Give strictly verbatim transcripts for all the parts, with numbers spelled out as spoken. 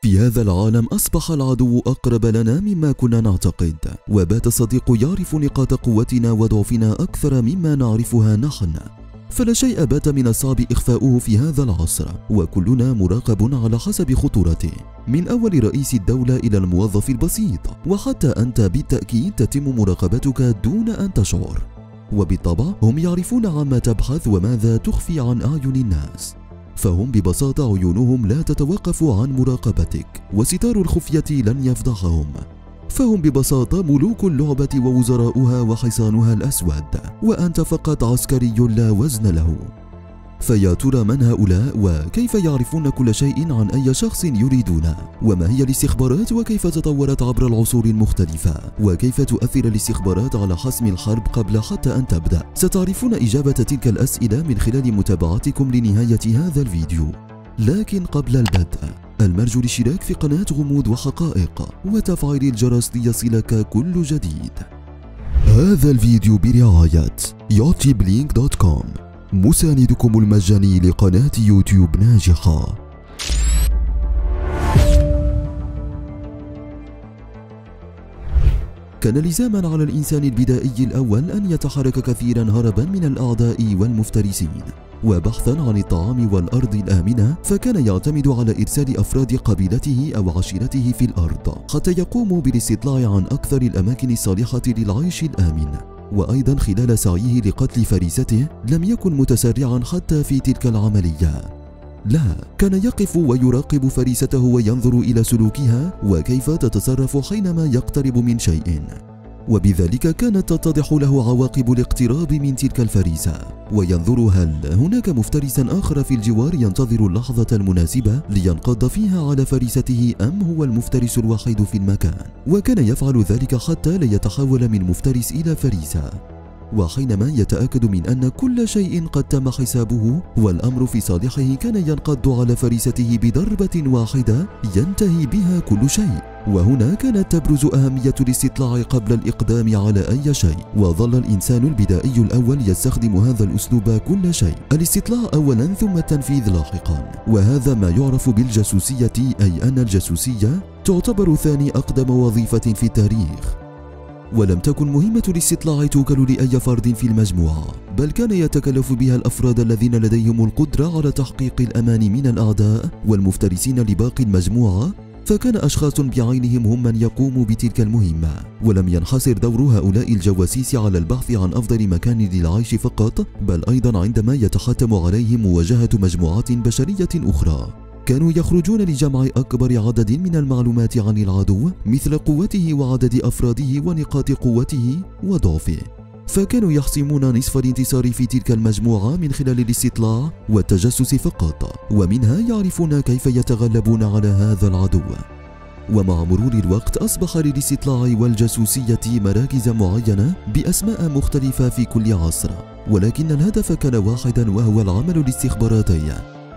في هذا العالم أصبح العدو أقرب لنا مما كنا نعتقد، وبات الصديق يعرف نقاط قوتنا وضعفنا أكثر مما نعرفها نحن، فلا شيء بات من الصعب إخفاؤه في هذا العصر، وكلنا مراقب على حسب خطورته، من أول رئيس الدولة إلى الموظف البسيط، وحتى أنت بالتأكيد تتم مراقبتك دون أن تشعر. وبالطبع هم يعرفون عما تبحث وماذا تخفي عن أعين الناس، فهم ببساطة عيونهم لا تتوقف عن مراقبتك، وستار الخفية لن يفضحهم، فهم ببساطة ملوك اللعبة ووزراؤها وحصانها الأسود، وأنت فقط عسكري لا وزن له. فيا ترى من هؤلاء، وكيف يعرفون كل شيء عن أي شخص يريدونه؟ وما هي الاستخبارات، وكيف تطورت عبر العصور المختلفة؟ وكيف تؤثر الاستخبارات على حسم الحرب قبل حتى أن تبدأ؟ ستعرفون إجابة تلك الأسئلة من خلال متابعتكم لنهاية هذا الفيديو. لكن قبل البدء المرجو الاشتراك في قناة غموض وحقائق وتفعيل الجرس ليصلك كل جديد. هذا الفيديو برعاية يوتي بلينك دوت كوم، مساندكم المجاني لقناة يوتيوب ناجحة. كان لزاما على الإنسان البدائي الأول أن يتحرك كثيرا هربا من الأعداء والمفترسين، وبحثا عن الطعام والأرض الآمنة، فكان يعتمد على إرسال أفراد قبيلته أو عشيرته في الأرض حتى يقوموا بالاستطلاع عن أكثر الأماكن الصالحة للعيش الآمن. وأيضا خلال سعيه لقتل فريسته لم يكن متسرعا حتى في تلك العملية، لا، كان يقف ويراقب فريسته وينظر إلى سلوكها وكيف تتصرف حينما يقترب من شيء، وبذلك كانت تتضح له عواقب الاقتراب من تلك الفريسة، وينظر هل هناك مفترس آخر في الجوار ينتظر اللحظة المناسبة لينقض فيها على فريسته، أم هو المفترس الوحيد في المكان. وكان يفعل ذلك حتى لا يتحول من مفترس إلى فريسة، وحينما يتأكد من أن كل شيء قد تم حسابه والأمر في صالحه كان ينقض على فريسته بضربة واحدة ينتهي بها كل شيء. وهنا كانت تبرز أهمية الاستطلاع قبل الإقدام على أي شيء، وظل الإنسان البدائي الأول يستخدم هذا الأسلوب كل شيء، الاستطلاع أولا ثم التنفيذ لاحقا، وهذا ما يعرف بالجاسوسية، أي أن الجاسوسية تعتبر ثاني أقدم وظيفة في التاريخ. ولم تكن مهمة الاستطلاع توكل لأي فرد في المجموعة، بل كان يتكلف بها الأفراد الذين لديهم القدرة على تحقيق الأمان من الأعداء والمفترسين لباقي المجموعة، فكان أشخاص بعينهم هم من يقوموا بتلك المهمة. ولم ينحصر دور هؤلاء الجواسيس على البحث عن أفضل مكان للعيش فقط، بل أيضا عندما يتحتم عليهم مواجهة مجموعات بشرية أخرى، كانوا يخرجون لجمع أكبر عدد من المعلومات عن العدو، مثل قوته وعدد أفراده ونقاط قوته وضعفه، فكانوا يحسمون نصف الانتصار في تلك المجموعة من خلال الاستطلاع والتجسس فقط، ومنها يعرفون كيف يتغلبون على هذا العدو. ومع مرور الوقت أصبح للاستطلاع والجاسوسية مراكز معينة بأسماء مختلفة في كل عصر، ولكن الهدف كان واحدا، وهو العمل الاستخباراتي.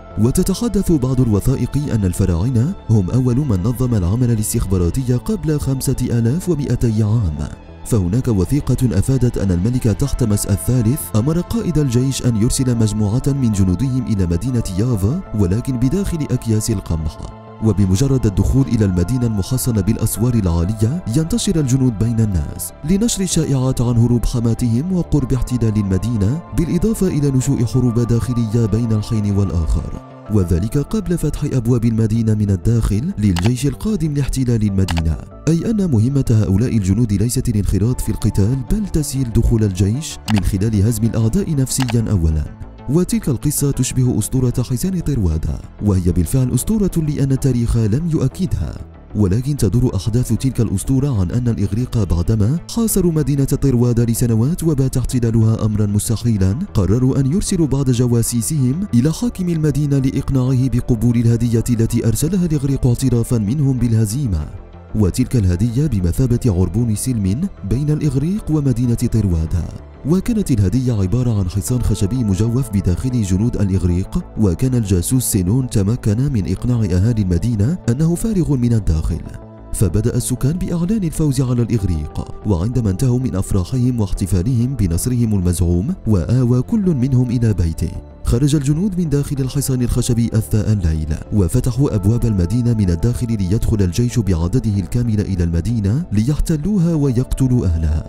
وتتحدث بعض الوثائق أن الفراعنة هم أول من نظم العمل الاستخباراتي قبل خمسة آلاف ومئتي عام، فهناك وثيقة أفادت أن الملك تحتمس الثالث أمر قائد الجيش أن يرسل مجموعة من جنودهم إلى مدينة يافا، ولكن بداخل أكياس القمح، وبمجرد الدخول إلى المدينة المحصنة بالأسوار العالية ينتشر الجنود بين الناس لنشر الشائعات عن هروب حماتهم وقرب احتلال المدينة، بالإضافة إلى نشوء حروب داخلية بين الحين والآخر، وذلك قبل فتح أبواب المدينة من الداخل للجيش القادم لاحتلال المدينة، أي أن مهمة هؤلاء الجنود ليست الانخراط في القتال، بل تسهيل دخول الجيش من خلال هزم الأعداء نفسيا أولا. وتلك القصة تشبه أسطورة حصان طروادة، وهي بالفعل أسطورة لأن التاريخ لم يؤكدها، ولكن تدور أحداث تلك الأسطورة عن أن الإغريق بعدما حاصروا مدينة طروادة لسنوات وبات احتلالها أمرا مستحيلا، قرروا أن يرسلوا بعض جواسيسهم إلى حاكم المدينة لإقناعه بقبول الهدية التي أرسلها الإغريق اعترافا منهم بالهزيمة، وتلك الهدية بمثابة عربون سلم بين الإغريق ومدينة طروادة. وكانت الهدية عبارة عن حصان خشبي مجوف بداخله جنود الإغريق، وكان الجاسوس سينون تمكن من إقناع أهالي المدينة أنه فارغ من الداخل، فبدأ السكان بإعلان الفوز على الإغريق، وعندما انتهوا من أفراحهم واحتفالهم بنصرهم المزعوم وآوى كل منهم إلى بيته، خرج الجنود من داخل الحصان الخشبي أثناء الليل، وفتحوا أبواب المدينة من الداخل ليدخل الجيش بعدده الكامل إلى المدينة ليحتلوها ويقتلوا أهلها.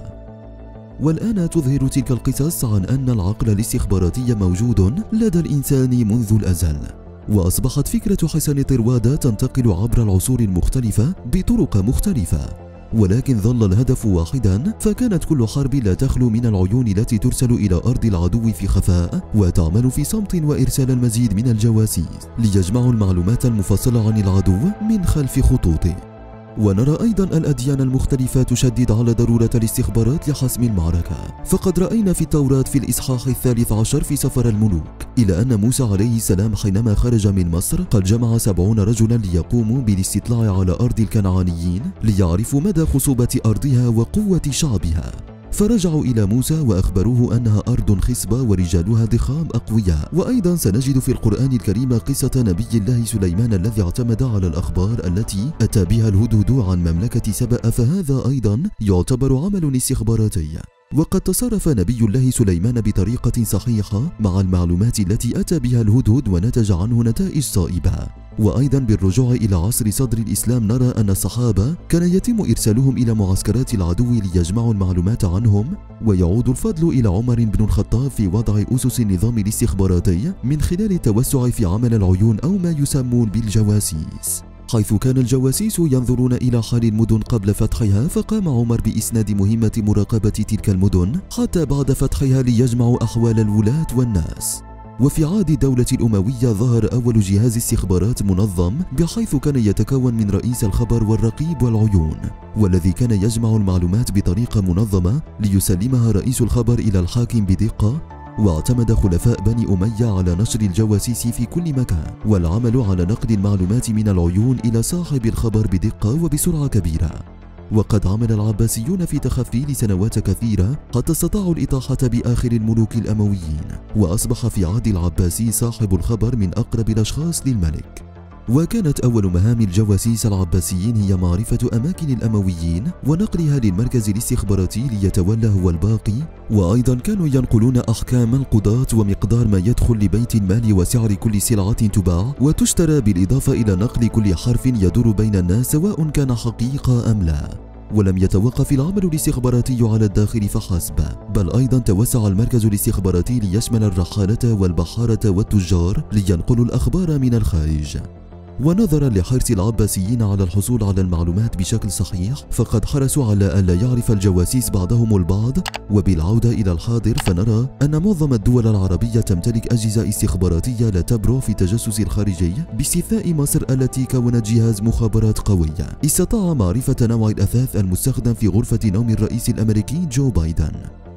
والآن تظهر تلك القصص عن أن العقل الاستخباراتي موجود لدى الإنسان منذ الأزل، وأصبحت فكرة حصان طروادة تنتقل عبر العصور المختلفة بطرق مختلفة، ولكن ظل الهدف واحدا، فكانت كل حرب لا تخلو من العيون التي ترسل إلى أرض العدو في خفاء وتعمل في صمت، وإرسال المزيد من الجواسيس ليجمعوا المعلومات المفصلة عن العدو من خلف خطوطه. ونرى أيضا الأديان المختلفة تشدد على ضرورة الاستخبارات لحسم المعركة، فقد رأينا في التوراة في الإصحاح الثالث عشر في سفر الملوك إلى أن موسى عليه السلام حينما خرج من مصر قد جمع سبعون رجلا ليقوموا بالاستطلاع على أرض الكنعانيين ليعرفوا مدى خصوبة أرضها وقوة شعبها، فرجعوا إلى موسى وأخبروه أنها أرض خصبة ورجالها ضخام أقوياء. وأيضا سنجد في القرآن الكريم قصة نبي الله سليمان الذي اعتمد على الأخبار التي أتى بها الهدهد عن مملكة سبأ، فهذا أيضا يعتبر عمل استخباراتي. وقد تصرف نبي الله سليمان بطريقة صحيحة مع المعلومات التي أتى بها الهدهد ونتج عنه نتائج صائبة. وأيضا بالرجوع إلى عصر صدر الإسلام نرى أن الصحابة كان يتم إرسالهم إلى معسكرات العدو ليجمعوا المعلومات عنهم، ويعود الفضل إلى عمر بن الخطاب في وضع أسس النظام الاستخباراتي من خلال التوسع في عمل العيون أو ما يسمون بالجواسيس، حيث كان الجواسيس ينظرون إلى حال المدن قبل فتحها، فقام عمر بإسناد مهمة مراقبة تلك المدن حتى بعد فتحها ليجمعوا أحوال الولاة والناس. وفي عهد الدولة الأموية ظهر أول جهاز استخبارات منظم، بحيث كان يتكون من رئيس الخبر والرقيب والعيون، والذي كان يجمع المعلومات بطريقة منظمة ليسلمها رئيس الخبر إلى الحاكم بدقة. واعتمد خلفاء بني أمية على نشر الجواسيس في كل مكان والعمل على نقل المعلومات من العيون إلى صاحب الخبر بدقة وبسرعة كبيرة. وقد عمل العباسيون في تخفي لسنوات كثيرة حتى استطاعوا الإطاحة بآخر الملوك الأمويين، وأصبح في عهد العباسي صاحب الخبر من أقرب الأشخاص للملك. وكانت أول مهام الجواسيس العباسيين هي معرفة أماكن الأمويين ونقلها للمركز الاستخباراتي ليتولى هو الباقي. وأيضا كانوا ينقلون أحكام القضاة ومقدار ما يدخل لبيت المال وسعر كل سلعة تباع وتشترى، بالإضافة إلى نقل كل حرف يدور بين الناس سواء كان حقيقة أم لا. ولم يتوقف العمل الاستخباراتي على الداخل فحسب، بل أيضا توسع المركز الاستخباراتي ليشمل الرحالة والبحارة والتجار لينقلوا الأخبار من الخارج. ونظرا لحرص العباسيين على الحصول على المعلومات بشكل صحيح، فقد حرصوا على ألا يعرف الجواسيس بعضهم البعض. وبالعودة إلى الحاضر فنرى أن معظم الدول العربية تمتلك أجهزة استخباراتية لا تبرع في التجسس الخارجي، باستثناء مصر التي كونت جهاز مخابرات قوي استطاع معرفة نوع الأثاث المستخدم في غرفة نوم الرئيس الأمريكي جو بايدن.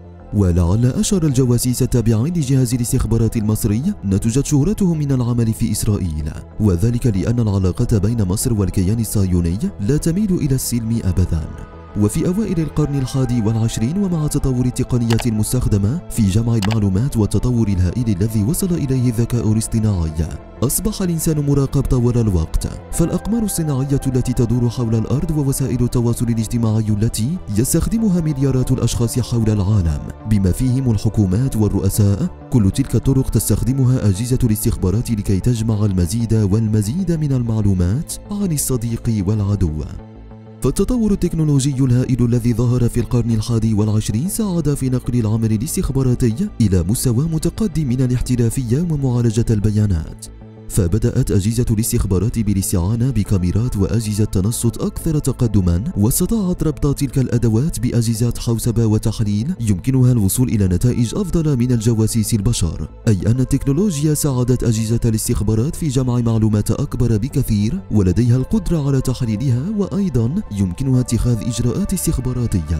ولعل أشهر الجواسيس التابعين لجهاز الاستخبارات المصري نتجت شهرتهم من العمل في إسرائيل، وذلك لأن العلاقة بين مصر والكيان الصهيوني لا تميل إلى السلم أبدا. وفي أوائل القرن الحادي والعشرين، ومع تطور التقنيات المستخدمة في جمع المعلومات والتطور الهائل الذي وصل إليه الذكاء الاصطناعي، أصبح الإنسان مراقب طوال الوقت. فالأقمار الصناعية التي تدور حول الأرض ووسائل التواصل الاجتماعي التي يستخدمها مليارات الأشخاص حول العالم بما فيهم الحكومات والرؤساء، كل تلك الطرق تستخدمها أجهزة الاستخبارات لكي تجمع المزيد والمزيد من المعلومات عن الصديق والعدو. فالتطور التكنولوجي الهائل الذي ظهر في القرن الحادي والعشرين ساعد في نقل العمل الاستخباراتي إلى مستوى متقدم من الاحترافية ومعالجة البيانات. فبدأت أجهزة الاستخبارات بالاستعانة بكاميرات وأجهزة تنصت أكثر تقدما، واستطاعت ربط تلك الأدوات بأجهزة حوسبة وتحليل يمكنها الوصول إلى نتائج أفضل من الجواسيس البشر، أي أن التكنولوجيا ساعدت أجهزة الاستخبارات في جمع معلومات أكبر بكثير ولديها القدرة على تحليلها، وأيضا يمكنها اتخاذ إجراءات استخباراتية.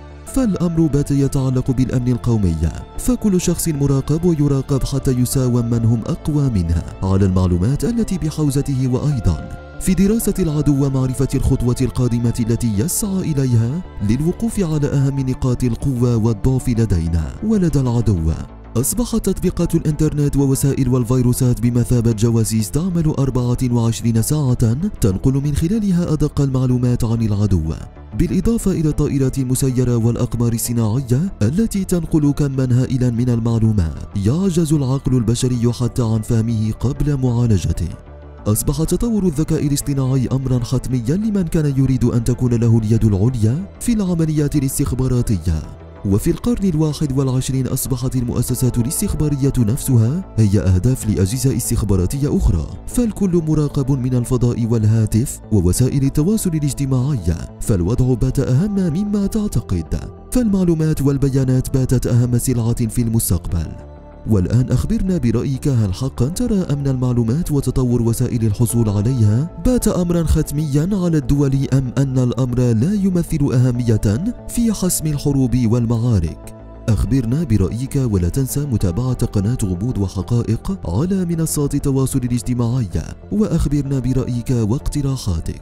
فالأمر بات يتعلق بالأمن القومي، فكل شخص مراقب ويراقب حتى يساوم من هم أقوى منها على المعلومات التي بحوزته، وأيضا في دراسة العدو ومعرفة الخطوة القادمة التي يسعى إليها للوقوف على أهم نقاط القوة والضعف لدينا ولدى العدو. أصبحت تطبيقات الإنترنت ووسائل والفيروسات بمثابة جواسيس تعمل أربعة وعشرين ساعة تنقل من خلالها أدق المعلومات عن العدو. بالإضافة إلى الطائرات المسيرة والأقمار الصناعية التي تنقل كمًا هائلًا من المعلومات يعجز العقل البشري حتى عن فهمه قبل معالجته. أصبح تطور الذكاء الاصطناعي أمرًا حتميًا لمن كان يريد أن تكون له اليد العليا في العمليات الاستخباراتية. وفي القرن الواحد والعشرين أصبحت المؤسسات الاستخبارية نفسها هي أهداف لأجهزة استخباراتية أخرى، فالكل مراقب من الفضاء والهاتف ووسائل التواصل الاجتماعي، فالوضع بات أهم مما تعتقد، فالمعلومات والبيانات باتت أهم سلعة في المستقبل. والآن أخبرنا برأيك، هل حقا ترى أمن المعلومات وتطور وسائل الحصول عليها بات أمرا ختميا على الدول، أم أن الأمر لا يمثل أهمية في حسم الحروب والمعارك؟ أخبرنا برأيك، ولا تنسى متابعة قناة غموض وحقائق على منصات التواصل الاجتماعي، وأخبرنا برأيك واقتراحاتك.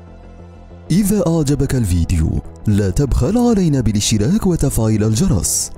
إذا أعجبك الفيديو لا تبخل علينا بالاشتراك وتفعيل الجرس